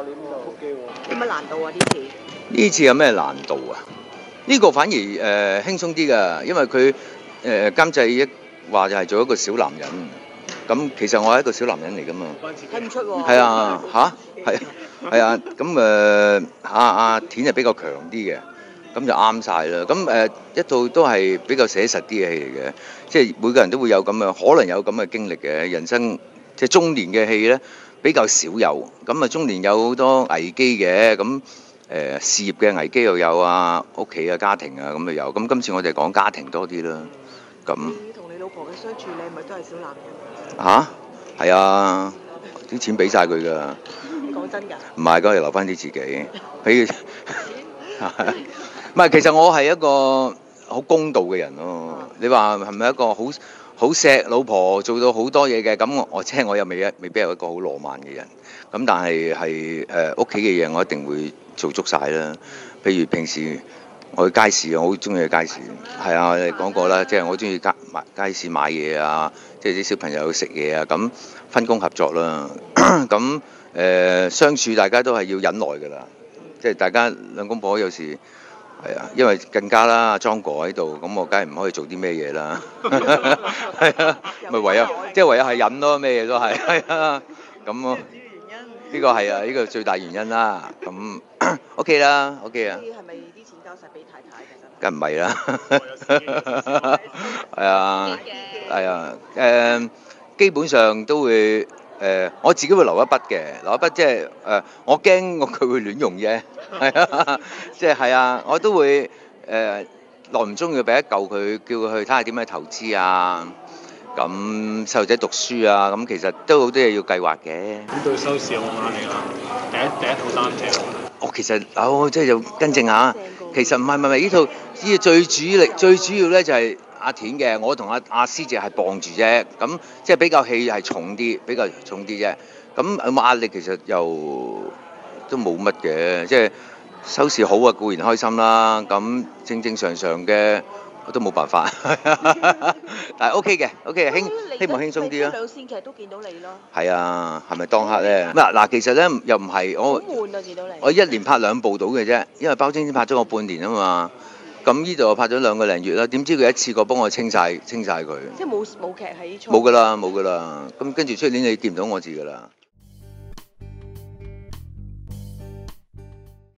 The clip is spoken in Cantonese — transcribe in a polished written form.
有乜難度啊？ 呢次有咩難度啊？呢個反而輕鬆啲㗎，因為佢監製一話就係做一個小男人，咁其實我係一個小男人嚟㗎嘛。 睇唔出喎。 係啊，係啊，咁阿田就比較強啲嘅，咁就啱晒啦。咁一套都係比較寫實啲嘅戲嚟嘅，即係每個人都會有咁嘅，可能有咁嘅經歷嘅人生，即係中年嘅戲咧比較少有。咁啊，中年有好多危機嘅，咁事業嘅危機又有啊，屋企啊、家庭啊咁又有。咁今次我哋講家庭多啲啦。咁你同你老婆嘅相處，你係咪都係小男人？ 嚇，係啊，啲錢俾晒佢㗎。 講真㗎？ 唔係，梗係留翻啲自己，俾佢。唔係，其實我係一個好公道嘅人咯。你話係咪一個好錫老婆做到好多嘢嘅？咁我即係我又未必係一個好浪漫嘅人。咁但係屋企嘅嘢我一定會做足晒啦。譬如平時我去街市，我好中意去街市。係啊，我哋講過啦，即係我中意街市買嘢啊，即係啲小朋友食嘢啊，咁分工合作啦。咁相處大家都係要忍耐㗎啦，即係大家兩公婆有時係啊，因為更加啦，阿莊哥喺度，咁我梗係唔可以做啲咩嘢啦，係啊，咪唯有係忍咯，咩嘢都係，係啊，咁咯，呢個係啊，呢個最大原因啦，咁 OK 啦 ，OK 啊。 係咪啲錢交晒俾太太㗎？ 梗唔係啦，係啊，係啊，基本上都會。我自己會留一筆嘅，留一筆即係我驚佢會亂用啫，係啊，即係啊，我都會耐唔中要俾一嚿佢，叫佢去睇下點樣投資啊，咁細路仔讀書啊，咁其實都好多嘢要計劃嘅。 咁對收視有冇壓力啊？第一套單隻。 其實即係要更正下，其實唔係呢套最主要咧就係。阿田嘅，我同阿師姐係傍住啫，咁即係比較戲係重啲，啫。咁有冇壓力？其實又都冇乜嘅，即係收視好啊，固然開心啦。咁正常嘅我都冇辦法，但係 OK 嘅，OK 希望輕鬆啲啦。 兩線劇都見到你咯。 係啊，係咪當刻咧？嗱，其實咧又唔係我。 好悶啊！見到你。我一年拍2部到嘅啫，因為包青天拍咗我半年啊嘛。咁呢度拍咗2個零月啦，點知佢一次過幫我清晒佢。即係冇劇喺。冇㗎啦。咁跟住出年你見唔到我字㗎啦。